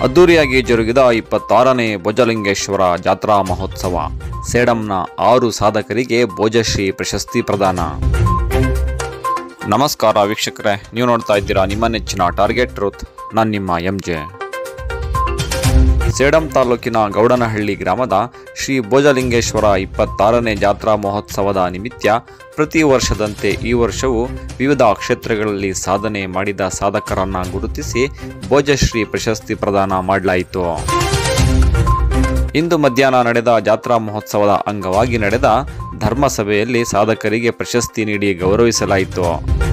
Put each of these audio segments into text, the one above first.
ಅದ್ದೂರಿಯಾಗಿ ಜರುಗಿದ 26ನೇ ಭೋಜಲಿಂಗೇಶ್ವರ ಜಾತ್ರಾ ಮಹೋತ್ಸವ. ಸೇಡಂನ 6 ಸಾಧಕರಿಗೆ ಭೋಜಶ್ರೀ ಪ್ರಶಸ್ತಿ ಪ್ರದಾನ. ನಮಸ್ಕಾರ ವೀಕ್ಷಕರೇ, ನೀವು ನೋಡ್ತಾ ಇದ್ದೀರಾ ನಿಮ್ಮ ನೆಚ್ಚಿನ ಟಾರ್ಗೆಟ್ ಟ್ರೂತ್. ನಾನು ನಿಮ್ಮ ಎಂಜೆ. ಸೇಡಂ ತಾಲೂಕಿನ ಗೌಡನಹಳ್ಳಿ ಗ್ರಾಮದ ಶ್ರೀ ಭೋಜಲಿಂಗೇಶ್ವರ 26ನೇ ಜಾತ್ರಾ ಮಹೋತ್ಸವದ ನಿಮಿತ್ತ ಪ್ರತಿ ವರ್ಷದಂತೆ ಈ ವರ್ಷವೂ ವಿವಿಧ ಕ್ಷೇತ್ರಗಳಲ್ಲಿ ಸಾಧನೆ ಮಾಡಿದ ಸಾಧಕರನ್ನು ಗುರುತಿಸಿ ಭೋಜಶ್ರೀ ಪ್ರಶಸ್ತಿ ಪ್ರದಾನ ಮಾಡಲಾಯಿತು. ಇಂದು ಮಧ್ಯಾಹ್ನ ನಡೆದ ಜಾತ್ರಾ ಮಹೋತ್ಸವದ ಅಂಗವಾಗಿ ನಡೆದ ಧರ್ಮಸಭೆಯಲ್ಲಿ ಸಾಧಕರಿಗೆ ಪ್ರಶಸ್ತಿ ನೀಡಿ ಗೌರವಿಸಲಾಯಿತು.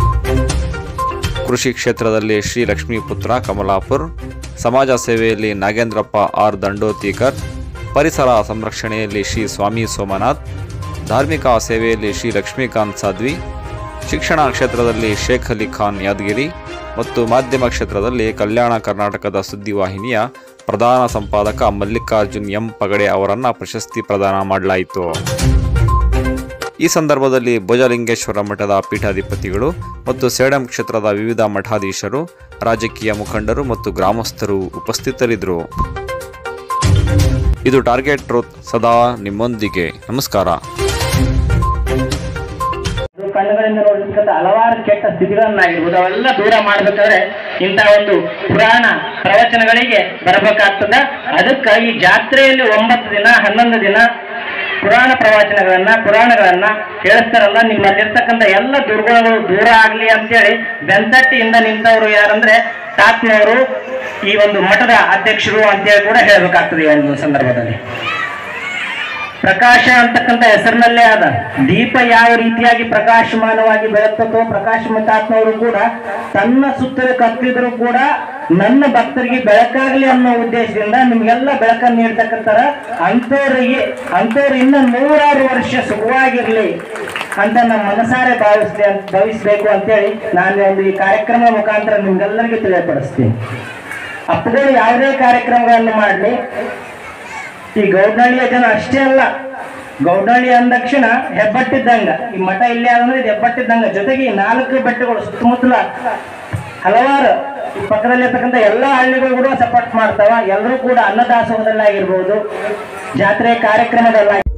ಕೃಷಿ ಕ್ಷೇತ್ರದಲ್ಲಿ ಶ್ರೀ ಲಕ್ಷ್ಮೀಪುತ್ರ ಕಮಲಾಪುರ್, ಸಮಾಜ ಸೇವೆಯಲ್ಲಿ ನಾಗೇಂದ್ರಪ್ಪ ಆರ್ ದಂಡೋತಿಕರ್, ಪರಿಸರ ಸಂರಕ್ಷಣೆಯಲ್ಲಿ ಶ್ರೀ ಸ್ವಾಮಿ ಸೋಮನಾಥ್, ಧಾರ್ಮಿಕ ಸೇವೆಯಲ್ಲಿ ಶ್ರೀ ಲಕ್ಷ್ಮೀಕಾಂತ್ ಸಾಧ್ವಿ, ಶಿಕ್ಷಣ ಕ್ಷೇತ್ರದಲ್ಲಿ ಶೇಖ್ ಅಲಿ ಖಾನ್ ಯಾದಗಿರಿ ಮತ್ತು ಮಾಧ್ಯಮ ಕ್ಷೇತ್ರದಲ್ಲಿ ಕಲ್ಯಾಣ ಕರ್ನಾಟಕದ ಸುದ್ದಿವಾಹಿನಿಯ ಪ್ರಧಾನ ಸಂಪಾದಕ ಮಲ್ಲಿಕಾರ್ಜುನ್ ಎಂ ಪಗಡೆ ಅವರನ್ನು ಪ್ರಶಸ್ತಿ ಪ್ರದಾನ ಮಾಡಲಾಯಿತು. ಈ ಸಂದರ್ಭದಲ್ಲಿ ಭೋಜಲಿಂಗೇಶ್ವರ ಮಠದ ಪೀಠಾಧಿಪತಿಗಳು ಮತ್ತು ಸೇಡಂ ಕ್ಷೇತ್ರದ ವಿವಿಧ ಮಠಾಧೀಶರು, ರಾಜಕೀಯ ಮುಖಂಡರು ಮತ್ತು ಗ್ರಾಮಸ್ಥರು ಉಪಸ್ಥಿತರಿದ್ದರು. ಇದು ಟಾರ್ಗೆಟ್ ಟ್ರೂತ್, ಸದಾ ನಿಮ್ಮೊಂದಿಗೆ. ನಮಸ್ಕಾರ. ಕಣ್ಣುಗಳಿಂದ ನೋಡಿರ್ತಕ್ಕಂಥ ಹಲವಾರು ಕೆಟ್ಟ ಸ್ಥಿತಿಗಳನ್ನಾಗಿರ್ಬೋದು ಅವೆಲ್ಲ ದೂರ ಮಾಡಬೇಕಾದ್ರೆ ಇಂಥ ಒಂದು ಪುರಾಣ ಪ್ರವಚನಗಳಿಗೆ ಬರಬೇಕಾಗ್ತದ. ಅದಕ್ಕೆ ಈ ಜಾತ್ರೆಯಲ್ಲಿ 9 ದಿನ 11 ದಿನ ಪುರಾಣಗಳನ್ನ ಹೇಳಿಸ್ತಾರಲ್ಲ. ನಿಮ್ಮಲ್ಲಿರ್ತಕ್ಕಂಥ ಎಲ್ಲ ದುರ್ಗುಣಗಳು ದೂರ ಆಗ್ಲಿ ಅಂತೇಳಿ ಬೆಂತಟ್ಟಿಯಿಂದ ನಿಂತವರು ಯಾರಂದ್ರೆ ತಾತ್ನವರು, ಈ ಒಂದು ಮಠದ ಅಧ್ಯಕ್ಷರು ಅಂತೇಳಿ ಕೂಡ ಹೇಳಬೇಕಾಗ್ತದೆ. ಈ ಒಂದು ಸಂದರ್ಭದಲ್ಲಿ ಪ್ರಕಾಶ ಅಂತಕ್ಕಂಥ ಹೆಸರಿನಲ್ಲೇ ಆದ ದೀಪ ಯಾವ ರೀತಿಯಾಗಿ ಪ್ರಕಾಶಮಾನವಾಗಿ ಬೆಳಗ್ತಕ್ಕೋ, ಪ್ರಕಾಶಮತಾತ್ಮವರು ಕೂಡ ತನ್ನ ಸುತ್ತಲೂ ಕತ್ತಿದ್ರು ಕೂಡ ನನ್ನ ಭಕ್ತರಿಗೆ ಬೆಳಕಾಗ್ಲಿ ಅನ್ನೋ ಉದ್ದೇಶದಿಂದ ನಿಮ್ಗೆಲ್ಲ ಬೆಳಕನ್ನು ನೀಡ್ತಕ್ಕಂಥ ಅಂಥವ್ರು ಇನ್ನು 100 ವರ್ಷ ಸುಖವಾಗಿರ್ಲಿ ಅಂತ ನಮ್ಮ ಮನಸಾರೆ ಭಾವಿಸ್ಬೇಕು ಅಂತೇಳಿ ನಾನು ಒಂದು ಈ ಕಾರ್ಯಕ್ರಮ ಮುಖಾಂತರ ನಿಮ್ಗೆಲ್ಲರಿಗೂ ತಿಳಿಯಪಡಿಸ್ತೀನಿ. ಅಪ್ಪಗಳು ಯಾವುದೇ ಕಾರ್ಯಕ್ರಮಗಳನ್ನು ಮಾಡಲಿ, ಈ ಗೌಡನಹಳ್ಳಿಯ ಜನ ಅಷ್ಟೇ ಅಲ್ಲ, ಗೌಡನಹಳ್ಳಿ ಅಂದ ತಕ್ಷಣ ಹೆಬ್ಬಟ್ಟಿದ್ದಂಗ, ಈ ಮಠ ಇಲ್ಲಿ ಅಂದ್ರೆ ಇದು ಹೆಬ್ಬಟ್ಟಿದ್ದಂಗ. ಜೊತೆಗೆ ಈ 4 ಬೆಟ್ಟಗಳು ಸುತ್ತಮುತ್ತಲ ಹಲವಾರು ಪಕ್ಕದಲ್ಲಿರ್ತಕ್ಕಂಥ ಎಲ್ಲ ಹಳ್ಳಿಗಳು ಕೂಡ ಸಪೋರ್ಟ್ ಮಾಡ್ತಾವ. ಎಲ್ಲರೂ ಕೂಡ ಅನ್ನದಾಸೋಹದಲ್ಲಾಗಿರ್ಬೋದು, ಜಾತ್ರೆ ಕಾರ್ಯಕ್ರಮದಲ್ಲ